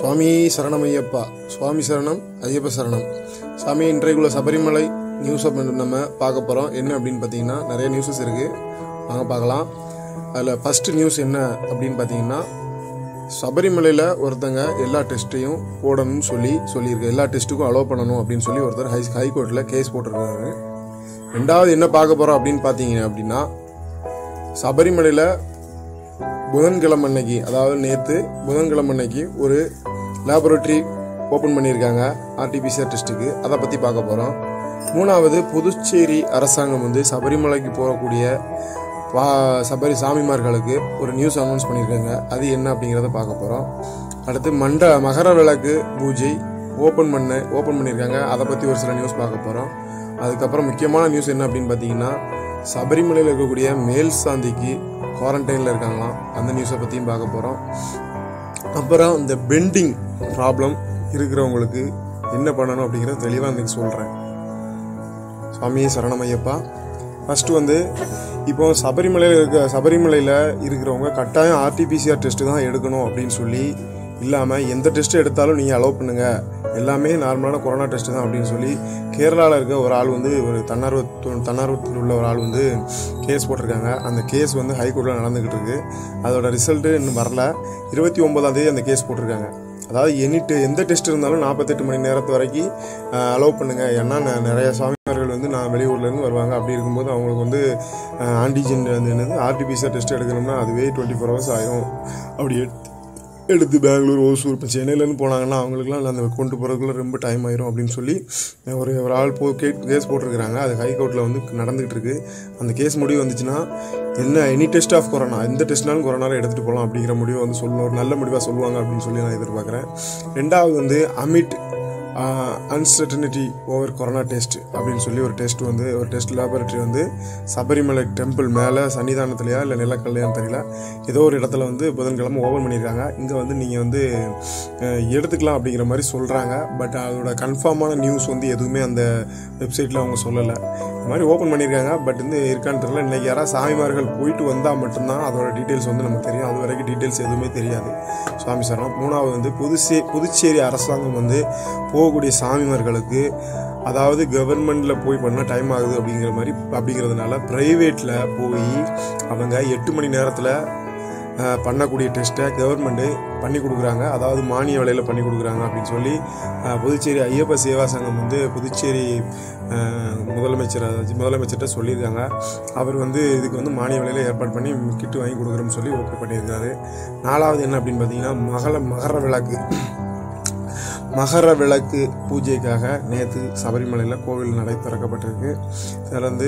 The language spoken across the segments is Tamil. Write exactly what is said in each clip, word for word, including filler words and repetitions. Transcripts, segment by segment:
சுவாமி சரணம் ஐயப்பா. சுவாமி சரணம் ஐயப்ப சரணம். சாமி, இன்றைக்குள்ள சபரிமலை நியூஸை நம்ம பார்க்க போகிறோம். என்ன அப்படின்னு பார்த்தீங்கன்னா, நிறைய நியூஸஸ் இருக்குது, வாங்க பார்க்கலாம். அதில் ஃபஸ்ட்டு நியூஸ் என்ன அப்படின்னு பார்த்தீங்கன்னா, சபரிமலையில் ஒருத்தங்க எல்லா டெஸ்ட்டையும் போடணும்னு சொல்லி சொல்லியிருக்கு. எல்லா டெஸ்ட்டுக்கும் அலோவ் பண்ணணும் அப்படின்னு சொல்லி ஒருத்தர் ஹை ஹைகோர்ட்டில் கேஸ் போட்டிருக்காரு. ரெண்டாவது என்ன பார்க்க போகிறோம் அப்படின்னு பார்த்தீங்க அப்படின்னா, சபரிமலையில் புதன்கிழமை அன்னைக்கு, அதாவது நேற்று புதன்கிழமை அன்னைக்கு ஒரு லேபரேட்டரி ஓப்பன் பண்ணியிருக்காங்க ஆர்டிபிசிஆர் டெஸ்ட்டுக்கு. அதை பற்றி பார்க்க போகிறோம். மூணாவது, புதுச்சேரி அரசாங்கம் வந்து சபரிமலைக்கு போகக்கூடிய வா சபரி சாமிமார்களுக்கு ஒரு நியூஸ் அனௌன்ஸ் பண்ணியிருக்காங்க. அது என்ன அப்படிங்கிறத பார்க்க போகிறோம். அடுத்து மண்ட மகர விளக்கு பூஜை ஓப்பன் பண்ண ஓப்பன் பண்ணியிருக்காங்க. அதை பற்றி ஒரு சில நியூஸ் பார்க்க போகிறோம். அதுக்கப்புறம் முக்கியமான நியூஸ் என்ன அப்படின்னு பார்த்தீங்கன்னா, சபரிமலையில் இருக்கக்கூடிய மேல் சாந்திக்கு குவாரண்டைனில் இருக்காங்களாம். அந்த நியூஸை பற்றியும் பார்க்க போகிறோம். அப்புறம் இந்த பெண்டிங் ப்ராப்ளம் இருக்கிறவங்களுக்கு என்ன பண்ணணும் அப்படிங்கிறத தெளிவாக இன்றைக்கி சொல்கிறேன். சுவாமியே சரணம் ஐயப்பா. ஃபஸ்ட்டு வந்து, இப்போ சபரிமலையில் இருக்க சபரிமலையில் இருக்கிறவங்க கட்டாயம் ஆர்டிபிசிஆர் டெஸ்ட்டு தான் எடுக்கணும் அப்படின்னு சொல்லி இல்லாமல், எந்த டெஸ்ட்டு எடுத்தாலும் நீங்கள் அலோவ் பண்ணுங்கள், எல்லாமே நார்மலான கொரோனா டெஸ்ட்டு தான் அப்படின்னு சொல்லி கேரளாவில் இருக்க ஒரு ஆள் வந்து ஒரு தன்னார்வ தன்னார்வத்தில் உள்ள ஒரு ஆள் வந்து கேஸ் போட்டிருக்காங்க. அந்த கேஸ் வந்து ஹைகோர்ட்டில் நடந்துக்கிட்டு இருக்கு. அதோட ரிசல்ட்டு இன்னும் வரல. இருபத்தி ஒன்பதாம் தேதி அந்த கேஸ் போட்டிருக்காங்க. அதாவது எனி எந்த டெஸ்ட் இருந்தாலும் நாற்பத்தெட்டு மணி நேரத்து வரைக்கும் அலோவ் பண்ணுங்கள். ஏன்னா நிறைய சாமியார்கள் வந்து நான் வெளியூர்லேருந்து வருவாங்க. அப்படி இருக்கும்போது அவங்களுக்கு வந்து ஆன்டிஜென் வந்து என்னது ஆர்டிபிசிஆர் டெஸ்ட் எடுக்கணும்னா அதுவே டுவெண்ட்டி ஃபோர் ஹவர்ஸ் ஆகும். அப்படி எடுத்து எடுத்து பெங்களூர், ஓசூர், இப்போ சென்னையிலேருந்து போனாங்கன்னா அவங்களுக்குலாம் அந்த கொண்டு போகிறதுக்குள்ள ரொம்ப டைம் ஆயிரும் அப்படின்னு சொல்லி ஒரு ஒரு ஆள் போ கே கேஸ் போட்டிருக்கிறாங்க. அது ஹைகோர்ட்டில் வந்து நடந்துகிட்டு இருக்கு. அந்த கேஸ் முடிவு வந்துச்சுன்னா, என்ன எனி டெஸ்ட் ஆஃப் கொரோனா, எந்த டெஸ்ட்னாலும் கொரோனாவில் எடுத்துகிட்டு போகலாம் அப்படிங்கிற முடிவை வந்து சொல்லணும், ஒரு நல்ல முடிவாக சொல்லுவாங்க அப்படின்னு சொல்லி நான் எதிர்பார்க்குறேன். ரெண்டாவது வந்து amid uncertainty over corona test அப்படின்னு சொல்லி ஒரு டெஸ்ட் வந்து ஒரு டெஸ்ட் லேபரேட்டரி வந்து சபரிமலை டெம்பிள் மேலே சன்னிதானத்துலையா இல்லை நிலக்கல்லையான்னு தெரியல, ஏதோ ஒரு இடத்துல வந்து புதன்கிழமை ஓப்பன் பண்ணியிருக்காங்க. இங்கே வந்து நீங்கள் வந்து எடுத்துக்கலாம் அப்படிங்கிற மாதிரி சொல்கிறாங்க. பட் அதோட கன்ஃபார்மான நியூஸ் வந்து எதுவுமே அந்த வெப்சைட்டில் அவங்க சொல்லலை. இந்த மாதிரி ஓப்பன் பண்ணியிருக்காங்க. பட் வந்து இருக்கான்னு தெரியல. இன்றைக்கி யாராவது சாமிமார்கள் போயிட்டு வந்தால் மட்டும்தான் அதோட டீட்டெயில்ஸ் வந்து நமக்கு தெரியும். அது வரைக்கும் டீட்டெயில்ஸ் எதுவுமே தெரியாது. சுவாமி சரணம். மூணாவது வந்து புதுச்சே புதுச்சேரி அரசாங்கம் வந்து போகக்கூடிய சாமிமார்களுக்கு, அதாவது கவர்மெண்ட்டில் போய் பண்ணால் டைம் ஆகுது அப்படிங்கிற மாதிரி அப்படிங்கிறதுனால ப்ரைவேட்டில் போய் அவங்க எட்டு மணி நேரத்தில் பண்ணக்கூடிய டெஸ்ட்டை கவர்மெண்ட்டு பண்ணி கொடுக்குறாங்க. அதாவது மானிய விலையில் பண்ணி கொடுக்குறாங்க அப்படின்னு சொல்லி புதுச்சேரி ஐயப்ப சேவா சங்கம் வந்து புதுச்சேரி முதலமைச்சர் முதலமைச்சர்கிட்ட சொல்லியிருக்காங்க. அவர் வந்து இதுக்கு வந்து மானிய விலையில் ஏற்பாடு பண்ணி கிட்டு வாங்கி கொடுக்குறோம்னு சொல்லி ஓகே பண்ணியிருக்காரு. நாலாவது என்ன அப்படின்னு பார்த்தீங்கன்னா, மகள மகர விளக்கு மகர விளக்கு பூஜைக்காக நேற்று சபரிமலையில் கோவில் நடை திறக்கப்பட்டிருக்கு. இதில் வந்து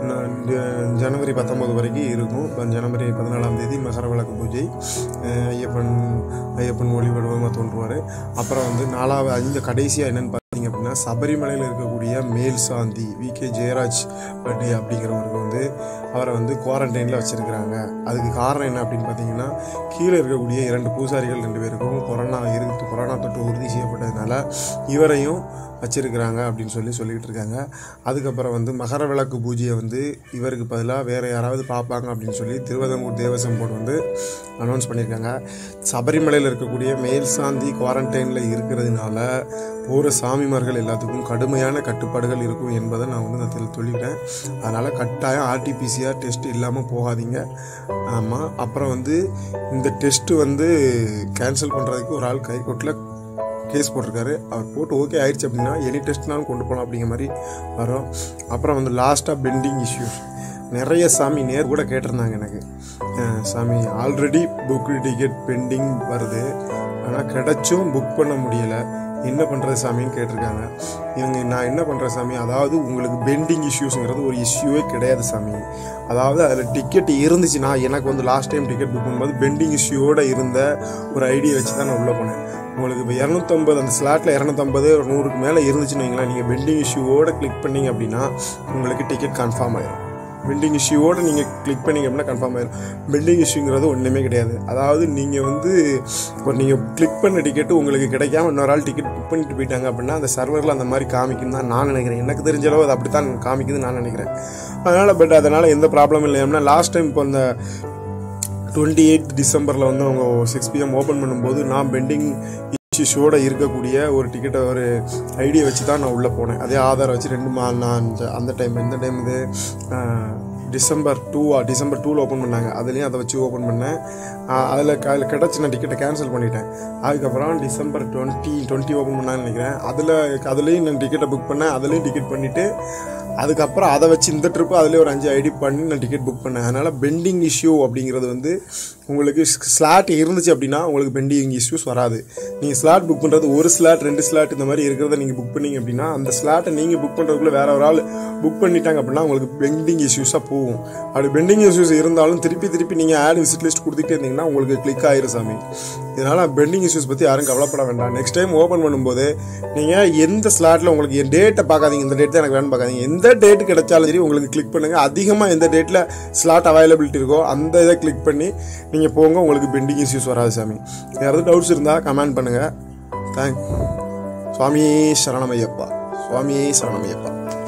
ஜனவரி பத்தொம்பது வரைக்கும் இருக்கும். இப்போ ஜனவரி பதினாலாம் தேதி மகர விளக்கு பூஜை. ஐயப்பன் ஐயப்பன் ஒளி வடிவமாக தோன்றுவார். அப்புறம் வந்து நாலாவது ஐந்து கடைசியாக என்னென்னு பார்த்தீங்க அப்படின்னா, சபரிமலையில் இருக்கக்கூடிய மேல் சாந்தி வி கே ஜெயராஜ் பட்டே அப்படிங்கிறவருக்கு வந்து அவரை வந்து குவாரண்டைனில் வச்சுருக்கிறாங்க. அதுக்கு காரணம் என்ன அப்படின்னு பார்த்தீங்கன்னா, கீழே இருக்கக்கூடிய இரண்டு பூசாரிகள் ரெண்டு பேருக்கும் கொரோனா இருக்கு கொரோனா தொற்று உறுதி செய்யப்பட்டதுனால இவரையும் வச்சிருக்கிறாங்க அப்படின்னு சொல்லி சொல்லிகிட்டு இருக்காங்க. அதுக்கப்புறம் வந்து மகர விளக்கு பூஜையை வந்து இவருக்கு பதிலாக வேறு யாராவது பார்ப்பாங்க அப்படின்னு சொல்லி திருவிதாங்கூர் தேவசம் போர்டு வந்து அனௌன்ஸ் பண்ணியிருக்காங்க. சபரிமலையில் இருக்கக்கூடிய மேல் சாந்தி குவாரண்டைனில் இருக்கிறதுனால போகிற சாமிமார்கள் எல்லாத்துக்கும் கடுமையான கட்டுப்பாடுகள் இருக்கும் என்பதை நான் வந்து நான் சொல்லிட்டேன். அதனால் கட்டாயம் ஆர்டிபிசிஆர் டெஸ்ட் இல்லாமல் போகாதீங்க. ஆமாம். அப்புறம் வந்து இந்த டெஸ்ட்டு வந்து கேன்சல் பண்ணுறதுக்கு ஒரு ஆள் ஹைகோர்ட்டில் கேஸ் போட்டிருக்காரு. அவர் போட்டு ஓகே ஆயிடுச்சு அப்படின்னா எனி டெஸ்ட்னாலும் கொண்டு போகலாம் அப்படிங்கிற மாதிரி வரும். அப்புறம் வந்து லாஸ்ட்டாக பெண்டிங் இஷ்யூஸ் நிறைய சாமி நேர் கூட கேட்டிருந்தாங்க எனக்கு, சாமி ஆல்ரெடி புக் டிக்கெட் பெண்டிங் வருது, ஆனால் கிடைச்சும் புக் பண்ண முடியலை, என்ன பண்ணுறது சாமின்னு கேட்டிருக்காங்க. இவங்க நான் என்ன பண்ணுறேன் சாமி, அதாவது உங்களுக்கு பெண்டிங் இஷ்யூஸுங்கிறது ஒரு இஷ்யூவே கிடையாது சாமி. அதாவது அதில் டிக்கெட் இருந்துச்சுன்னா, எனக்கு வந்து லாஸ்ட் டைம் டிக்கெட் புக் பண்ணும்போது பெண்டிங் இஷ்யூவோடு இருந்த ஒரு ஐடியா வச்சு தான் நான் உள்ளே போனேன். உங்களுக்கு இப்போ இரநூத்தம்பது அந்த ஸ்லாட்டில் இரநூத்தம்பது ஒரு நூறுக்கு மேலே இருந்துச்சுன்னு வைங்களேன், நீங்கள் பெண்டிங் இஷ்யூவோடு கிளிக் பண்ணிங்க அப்படின்னா உங்களுக்கு டிக்கெட் கன்ஃபார்ம் ஆயிடும். பெண்டிங் இஷ்யூவோடு நீங்கள் கிளிக் பண்ணிங்க அப்படின்னா கன்ஃபார்ம் ஆயிடும். பெண்டிங் இஷ்யூங்கிறது ஒன்றுமே கிடையாது. அதாவது நீங்கள் வந்து ஒரு நீங்கள் கிளிக் பண்ண டிக்கெட்டு உங்களுக்கு கிடைக்காம இன்னொரு ஆள் டிக்கெட் புக் பண்ணிட்டு போயிட்டாங்க அப்படின்னா அந்த சர்வரில் அந்த மாதிரி காமிக்கும் தான் நான் நினைக்கிறேன். எனக்கு தெரிஞ்ச அளவு அது அப்படி தான் காமிக்குதுன்னு நான் நினைக்கிறேன். அதனால் பட் அதனால் எந்த ப்ராப்ளமும் இல்லை. ஏன்னா லாஸ்ட் டைம் இப்போ அந்த டுவெண்ட்டி எயிட் டிசம்பரில் வந்து அவங்க சிக்ஸ் பிஎம் ஓப்பன் பண்ணும்போது நான் பெண்டிங் இஷ்யூஸோடு இருக்கக்கூடிய ஒரு டிக்கெட்டை ஒரு ஐடியை வச்சு தான் நான் உள்ளே போனேன். அதே ஆதாரை வச்சு ரெண்டு மா நான் அந்த டைம் இந்த டைம் இது டிசம்பர் டூவா டிசம்பர் டூவில் ஓப்பன் பண்ணாங்க. அதுலேயும் அதை வச்சு ஓப்பன் பண்ணேன். அதில் அதில் கிடச்சி நான் டிக்கெட்டை கேன்சல் பண்ணிட்டேன். அதுக்கப்புறம் டிசம்பர் டுவெண்ட்டி டுவெண்ட்டி ஓப்பன் பண்ணான்னு நினைக்கிறேன். அதில் அதுலேயும் நான் டிக்கெட்டை புக் பண்ணேன். அதுலேயும் டிக்கெட் பண்ணிவிட்டு அதுக்கப்புறம் அதை வச்சு இந்த ட்ரிப்பு அதிலே ஒரு அஞ்சு ஐடி பண்ணி நான் டிக்கெட் புக் பண்ணேன். அதனால் பெண்டிங் இஷ்யூ அப்படிங்கிறது வந்து உங்களுக்கு ஸ்லாட் இருந்துச்சு அப்படின்னா உங்களுக்கு பெண்டிங் இஷ்யூஸ் வராது. நீங்கள் ஸ்லாட் புக் பண்ணுறது ஒரு ஸ்லாட் ரெண்டு ஸ்லாட் இந்த மாதிரி இருக்கிறத நீங்கள் புக் பண்ணிங்க அப்படின்னா அந்த ஸ்லாட்டை நீங்கள் புக் பண்ணுறதுக்குள்ளே வேறு ஒரு ஆள் புக் பண்ணிட்டாங்க அப்படின்னா உங்களுக்கு பெண்டிங் இஷ்யூஸாக போகும். அப்படி பெண்டிங் இஷ்யூஸ் இருந்தாலும் திருப்பி திருப்பி நீங்கள் ஆட் விசிட் லிஸ்ட் கொடுத்துட்டே இருந்தீங்கன்னா உங்களுக்கு கிளிக் ஆயிரும் சாமி. இதனால் பெண்டிங் இஷ்யூஸ் பற்றி யாரும் கவலைப்பட வேண்டாம். நெக்ஸ்ட் டைம் ஓப்பன் பண்ணும்போது நீங்கள் எந்த ஸ்லாட்டில் உங்களுக்கு என் டேட்டை பார்க்காதீங்க. இந்த டேட் தான் எனக்கு வேணும்னு பார்க்காதீங்க. எந்த டேட் கிடைச்சாலும் சரி உங்களுக்கு கிளிக் பண்ணுங்கள். அதிகமாக எந்த டேட்டில் ஸ்லாட் அவைலபிலிட்டி இருக்கோ அந்த இதை கிளிக் பண்ணி நீங்கள் போங்க. உங்களுக்கு பெண்டிங் இஷ்யூஸ் வராது சாமி. யாராவது டவுட்ஸ் இருந்தால் கமெண்ட் பண்ணுங்கள். தேங்க் சுவாமி சரணமையப்பா. சுவாமி சரணமையப்பா.